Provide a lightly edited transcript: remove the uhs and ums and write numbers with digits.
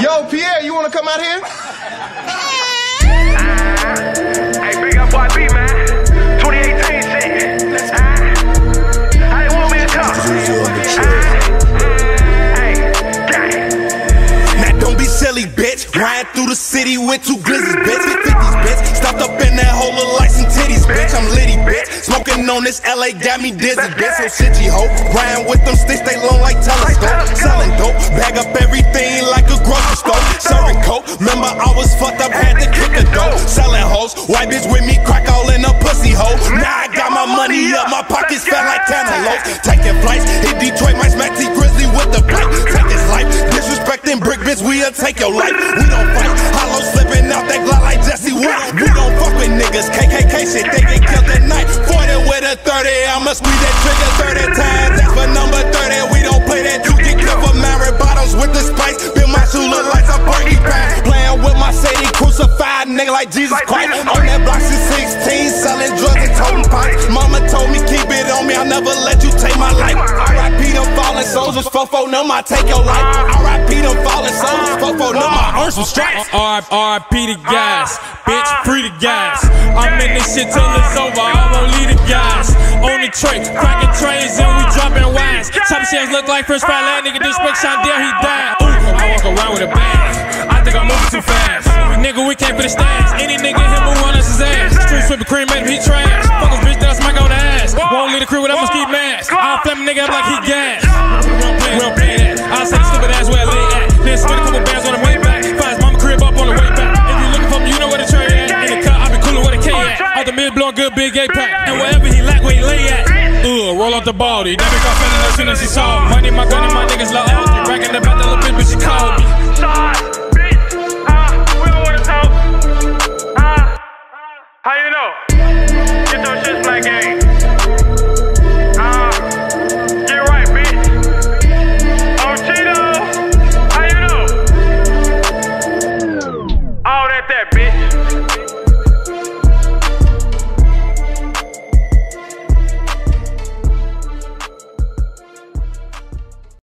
Yo, Pierre, you wanna come out here? Hey, big up boy B, man. 2018 shit. How you want me to talk? Now don't be silly, bitch. Riding through the city with two glizzes, bitch. 50s, bitch. Stopped up in that hole of lights and titties, bitch. I'm litty, bitch. Smoking on this LA got me dizzy, bitch. So shitty hoe. Riding with them sticks, they long like telescope. Selling dope, bag up everything like a grocery store. Serving coke, remember I was fucked up, had to kick a dope. Selling hoes, white bitch with me, crack all in a pussy hole. Now I got my money up, my pockets felt like cantaloupes. Taking flights, hit Detroit, might smack T Grizzly with the pipe. Take his life, disrespecting brick bitch, we'll take your life. We don't fight, hollow slipping out that Glock like Jesse Wood. We don't fuck with niggas, KKK shit, they get killed at night. 40 with a 30, I'ma squeeze that trigger 30 times. That's for number 30, we don't play that. You get killed for married bottles with the spice. Build my shoe look like a Bernie pie. Playing with my city, crucified nigga like Jesus Christ. On that block since 16, selling drugs and toting pipes. Mama told me keep it on me, I'll never let you take my life. R.I.P. them fallen soldiers, fofo numb, I take your life. R.I.P. them fallen soldiers, fofo numb, I earn some stripes. R.I.P. the gas, bitch, free the gas. I'm in this shit till it's over, I won't leave the gas. On the tray, cracking trays and we dropping wines. Top shells look like first fat land, nigga, disrespect Shondell, he died. Ooh, I walk around with a bag, I think I'm moving too fast. Nigga, we came for the stats, any nigga hit move on us his ass. Street sweep the cream, made him, he trash. Fuck his bitch, then I smack on the ass. Won't leave the crew with that mosquito mask. I'll flame a nigga up like he gas. We don't play that, I'll say the stupid ass where I lay at. Then spend a couple bands on the way back. Find his mama crib up on the way back. If you looking for me, you know where the tray at. In the car, I be coolin' with a K at. Out the mid, blowing good big gay pack. And wherever he lack, where he lay at. Roll out the baldy. That bitch got feeling as soon as he saw. Money, my gun, and my niggas love.